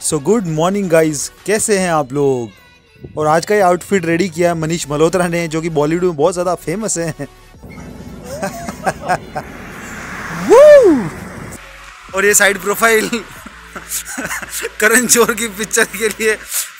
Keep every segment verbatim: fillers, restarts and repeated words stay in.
So good morning guys, कैसे हैं आप लोग। और आज का ये आउटफिट रेडी किया है मनीष मल्होत्रा ने, जो कि बॉलीवुड में बहुत ज़्यादा फेमस हैं। और ये साइड प्रोफाइल करण जोहर की पिक्चर के लिए।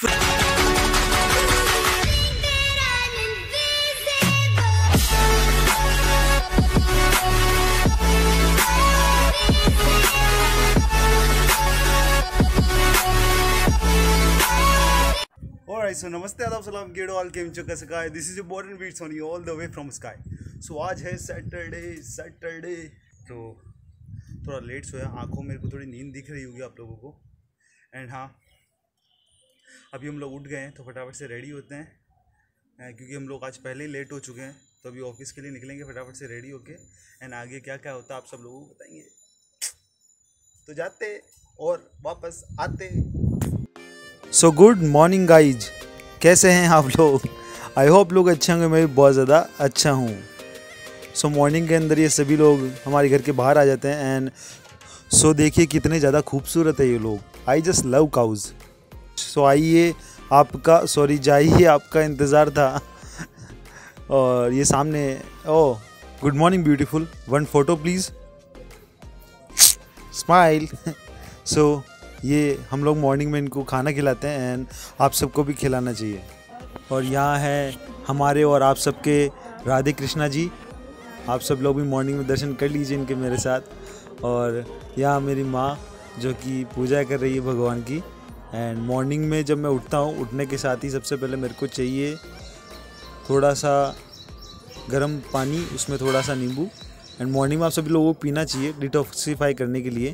Alright, so नमस्ते आदाब सलाम गेडो ऑल केम चुका स्काई, this is important beats on you all the way from sky. So आज है सैटरडे सैटरडे तो थोड़ा लेट सोया, आंखों मेरे को थोड़ी नींद दिख रही होगी आप लोगों को। एंड हाँ, अभी हम लोग उठ गए हैं तो फटाफट से रेडी होते हैं, क्योंकि हम लोग आज पहले ही लेट हो चुके हैं। तो अभी ऑफिस के लिए निकलेंगे फटाफट से रेडी होके। एंड आगे क्या क्या होता है आप सब लोगों को बताएंगे। तो जाते और वापस आते। सो गुड मॉर्निंग गाइज, कैसे हैं आप लोग। आई होप लोग अच्छे होंगे, मैं भी बहुत ज़्यादा अच्छा हूँ। सो मॉर्निंग के अंदर ये सभी लोग हमारे घर के बाहर आ जाते हैं। एंड सो देखिए कितने ज़्यादा खूबसूरत है ये लोग। I just love cows. So आइए आपका सॉरी जाइए आपका इंतज़ार था। और ये सामने, oh good morning beautiful, one photo please, smile. So ये हम लोग मॉर्निंग में इनको खाना खिलाते हैं एंड आप सबको भी खिलाना चाहिए। और यहाँ है हमारे और आप सबके राधे कृष्णा जी। आप सब लोग भी मॉर्निंग में दर्शन कर लीजिए इनके मेरे साथ। और यहाँ मेरी माँ जो कि पूजा कर रही है भगवान की। एंड मॉर्निंग में जब मैं उठता हूँ, उठने के साथ ही सबसे पहले मेरे को चाहिए थोड़ा सा गर्म पानी, उसमें थोड़ा सा नींबू। एंड मॉर्निंग में आप सभी लोगों को पीना चाहिए डिटॉक्सिफाई करने के लिए,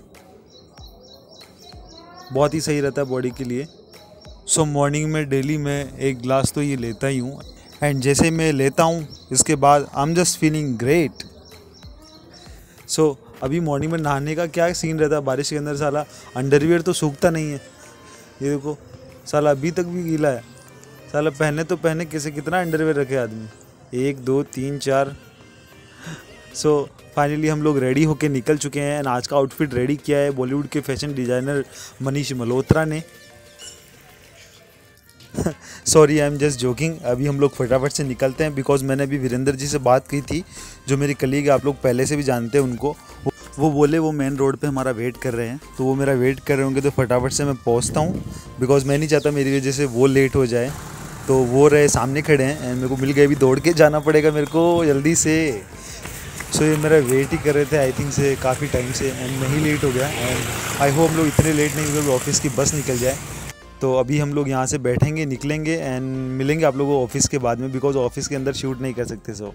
बहुत ही सही रहता है बॉडी के लिए। सो so, मॉर्निंग में डेली मैं एक ग्लास तो ये लेता ही हूँ। एंड जैसे मैं लेता हूँ इसके बाद I am just feeling great. So अभी मॉर्निंग में नहाने का क्या सीन रहता है बारिश के अंदर, साला अंडरवियर तो सूखता नहीं है। ये देखो साला अभी तक भी गीला है। साला पहने तो पहने कैसे, कितना अंडरवियर रखे आदमी, एक दो तीन चार। सो so, फाइनली हम लोग रेडी होके निकल चुके हैं। एंड आज का आउटफिट रेडी किया है बॉलीवुड के फैशन डिज़ाइनर मनीष मल्होत्रा ने। Sorry I am just joking. अभी हम लोग फटाफट से निकलते हैं, बिकॉज मैंने अभी वीरेंद्र जी से बात की थी, जो मेरी कलीग, आप लोग पहले से भी जानते हैं उनको। वो बोले वो मेन रोड पे हमारा वेट कर रहे हैं, तो वो मेरा वेट कर रहे होंगे। तो फटाफट से मैं पहुंचता हूं, बिकॉज मैं नहीं चाहता मेरी वजह से वो लेट हो जाए। तो वो रहे सामने खड़े हैं एंड मेरे को मिल गए। अभी दौड़ के जाना पड़ेगा मेरे को जल्दी से। सो so, ये मेरा वेट ही कर रहे थे आई थिंक से काफ़ी टाइम से। एंड मैं ही लेट हो गया। एंड आई होप हम लोग इतने लेट नहीं हुए ऑफिस की बस निकल जाए। तो अभी हम लोग यहाँ से बैठेंगे, निकलेंगे एंड मिलेंगे आप लोगों को ऑफिस के बाद में, बिकॉज ऑफिस के अंदर शूट नहीं कर सकते। सो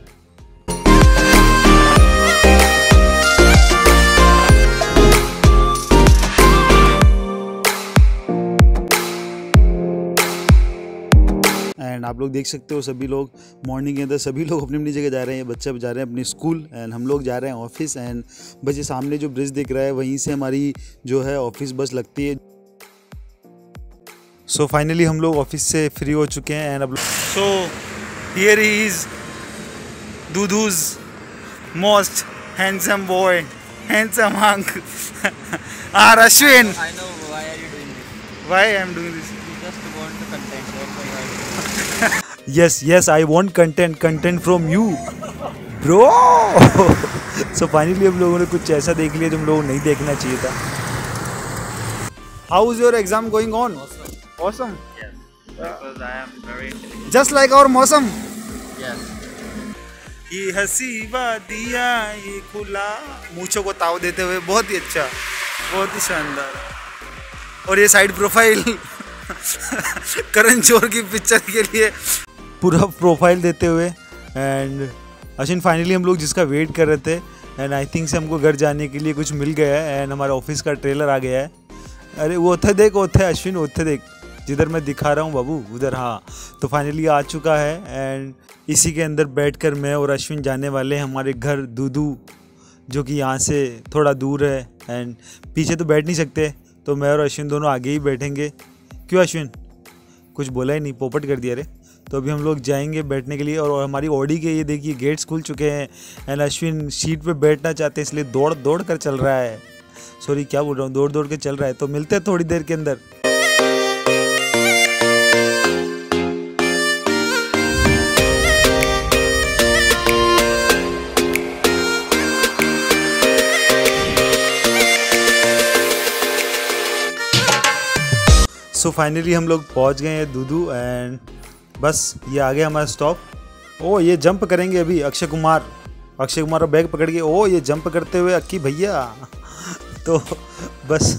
एंड आप लोग देख सकते हो सभी लोग मॉर्निंग के अंदर सभी लोग अपनी अपनी जगह जा रहे हैं। बच्चे जा रहे हैं अपनी स्कूल एंड हम लोग जा रहे हैं ऑफिस। एंड बस ये सामने जो ब्रिज दिख रहा है वहीं से हमारी जो है ऑफिस बस लगती है। सो so, फाइनली हम लोग ऑफिस से फ्री हो चुके हैं। एंड अब सो हियर ही इज दूधूज most handsome boy, handsome hunk, R Ashwin. I know why are you doing this? Why I am doing this? You just want the content. That's why you are doing this. Yes, yes, I want content, content from you, bro. So finally हम लोगों ने कुछ ऐसा देख लिया जो हम लोगों को नहीं देखना चाहिए था। How is your exam going on? Awesome. Awesome. Yes. Because I am very intelligent. Just like our मौसम। Yes. ये हंसी वादिया ये खुला, मूंछों को ताव देते हुए बहुत ही अच्छा, बहुत ही शानदार। और ये साइड प्रोफाइल करण जोहर की पिक्चर के लिए पूरा प्रोफाइल देते हुए। एंड अश्विन फाइनली हम लोग जिसका वेट कर रहे थे, एंड आई थिंक से हमको घर जाने के लिए कुछ मिल गया है। एंड हमारे ऑफिस का ट्रेलर आ गया है। अरे वो थे देख, वो थे अश्विन, वो थे देख जिधर मैं दिखा रहा हूँ बाबू, उधर। हाँ, तो फाइनली आ चुका है। एंड इसी के अंदर बैठकर मैं और अश्विन जाने वाले हैं हमारे घर दूधू, जो कि यहाँ से थोड़ा दूर है। एंड पीछे तो बैठ नहीं सकते, तो मैं और अश्विन दोनों आगे ही बैठेंगे। क्यों अश्विन, कुछ बोला ही नहीं, पोपट कर दिया रे। तो अभी हम लोग जाएंगे बैठने के लिए। और हमारी ऑडी के ये देखिए गेट्स खुल चुके हैं। एंड अश्विन सीट पे बैठना चाहते हैं, इसलिए दौड़ दौड़ कर चल रहा है। सॉरी क्या बोल रहा हूँ, दौड़ दौड़ के चल रहा है। तो मिलते हैं थोड़ी देर के अंदर। सो फाइनली हम लोग पहुंच गए हैं दूदू एंड बस ये आ गया हमारा स्टॉप। ओ ये जंप करेंगे अभी अक्षय कुमार अक्षय कुमार का बैग पकड़ के, ओ ये जंप करते हुए अक्की भैया। तो बस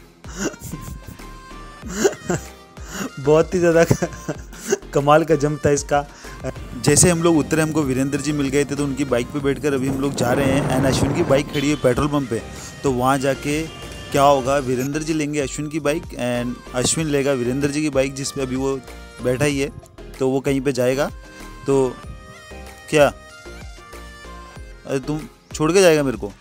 बहुत ही ज़्यादा कमाल का जंप था इसका। जैसे हम लोग उतरे हमको वीरेंद्र जी मिल गए थे, तो उनकी बाइक पे बैठकर अभी हम लोग जा रहे हैं एंड अश्विन की बाइक खड़ी है पेट्रोल पंप पे। तो वहाँ जाके क्या होगा, वीरेंद्र जी लेंगे अश्विन की बाइक एंड अश्विन लेगा वीरेंद्र जी की बाइक जिस पे अभी वो बैठा ही है। तो वो कहीं पे जाएगा। तो क्या अरे तुम छोड़ के जाएगा मेरे को?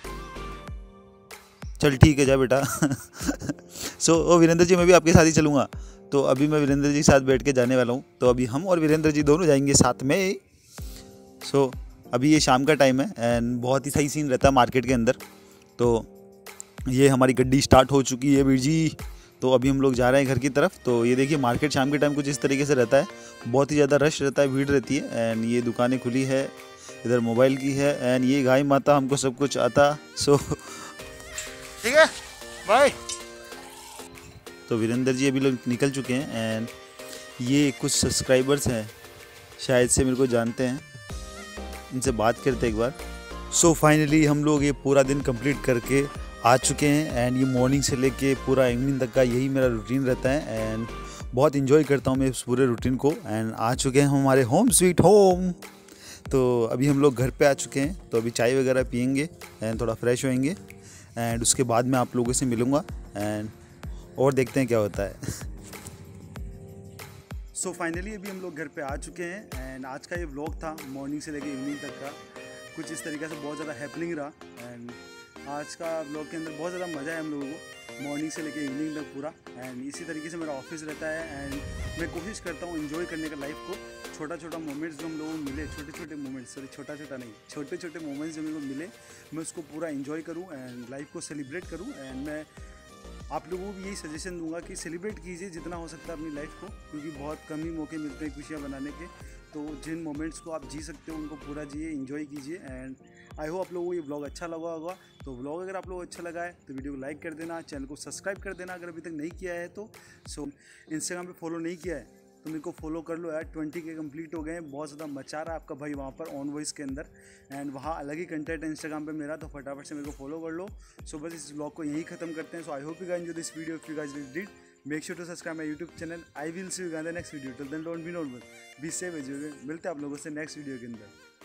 चल ठीक है जा बेटा। सो ओ वीरेंद्र जी मैं भी आपके साथ ही चलूँगा। तो अभी मैं वीरेंद्र जी के साथ बैठ के जाने वाला हूँ। तो अभी हम और वीरेंद्र जी दोनों जाएंगे साथ में। सो so, अभी ये शाम का टाइम है एंड बहुत ही सही सीन रहता है मार्केट के अंदर। तो ये हमारी गड्डी स्टार्ट हो चुकी है वीर जी। तो अभी हम लोग जा रहे हैं घर की तरफ। तो ये देखिए मार्केट शाम के टाइम कुछ इस तरीके से रहता है, बहुत ही ज़्यादा रश रहता है, भीड़ रहती है एंड ये दुकानें खुली है, इधर मोबाइल की है एंड ये गाय माता हमको सब कुछ आता। सो ठीक है बाय। तो वीरेंद्र जी अभी लोग निकल चुके हैं एंड ये कुछ सब्सक्राइबर्स हैं शायद से मेरे को जानते हैं, इनसे बात करते एक बार। सो फाइनली हम लोग ये पूरा दिन कंप्लीट करके आ चुके हैं एंड ये मॉर्निंग से लेके पूरा इवनिंग तक का यही मेरा रूटीन रहता है एंड बहुत इन्जॉय करता हूँ मैं इस पूरे रूटीन को। एंड आ चुके हैं हम हमारे होम स्वीट होम। तो अभी हम लोग घर पे आ चुके हैं। तो अभी चाय वगैरह पियेंगे एंड थोड़ा फ्रेश होएंगे एंड उसके बाद मैं आप लोगों से मिलूँगा एंड और देखते हैं क्या होता है। सो so फाइनली अभी हम लोग घर पे आ चुके हैं एंड आज का ये व्लॉग था मॉर्निंग से लेके इवनिंग तक का, कुछ इस तरीके से बहुत ज़्यादा हैपनिंग रहा एंड आज का व्लॉग के अंदर बहुत ज़्यादा मज़ा है हम लोगों को मॉर्निंग से लेके इवनिंग तक पूरा। एंड इसी तरीके से मेरा ऑफिस रहता है एंड मैं कोशिश करता हूँ एंजॉय करने का लाइफ को। छोटा छोटा मोमेंट्स जो हम लोगों को मिले, छोटे छोटे मोमेंट्स, सॉरी छोटा छोटा नहीं, छोटे छोटे मोमेंट्स जो मेरे को मिले मैं उसको पूरा एंजॉय करूँ एंड लाइफ को सेलिब्रेट करूँ। एंड मैं आप लोगों को भी यही सजेशन दूंगा कि सेलिब्रेट कीजिए जितना हो सकता है अपनी लाइफ को, क्योंकि बहुत कम ही मौके मिलते हैं खुशियाँ बनाने के। तो जिन मोमेंट्स को आप जी सकते हो उनको पूरा जिए, एंजॉय कीजिए। एंड आई होप आप लोगों को ये व्लॉग अच्छा लगा होगा। तो व्लॉग अगर आप लोगों को अच्छा लगा है तो वीडियो को लाइक कर देना, चैनल को सब्सक्राइब कर देना अगर अभी तक नहीं किया है तो। सो इंस्टाग्राम पे फॉलो नहीं किया है तो मेरे को फॉलो कर लो यार, ट्वेंटी के कंप्लीट हो गए हैं, बहुत ज़्यादा मचा रहा है आपका भाई वहाँ पर ऑन वॉइस के अंदर एंड वहाँ अलग ही कंटेंट है इंस्टाग्राम पे मेरा। तो फटाफट से मेरे को फॉलो कर लो। सो बस इस व्लॉग को यहीं खत्म करते हैं। So I hope you guys enjoy this video. If you guys did make sure to subscribe my YouTube channel. I will see you in the next video. Till then don't be normal, be safe as you. मिलते हैं आप लोगों से next video के अंदर।